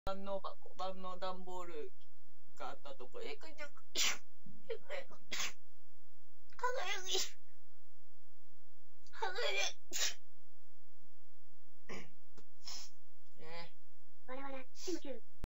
万能箱、万能段ボールがあったところ、じゃあ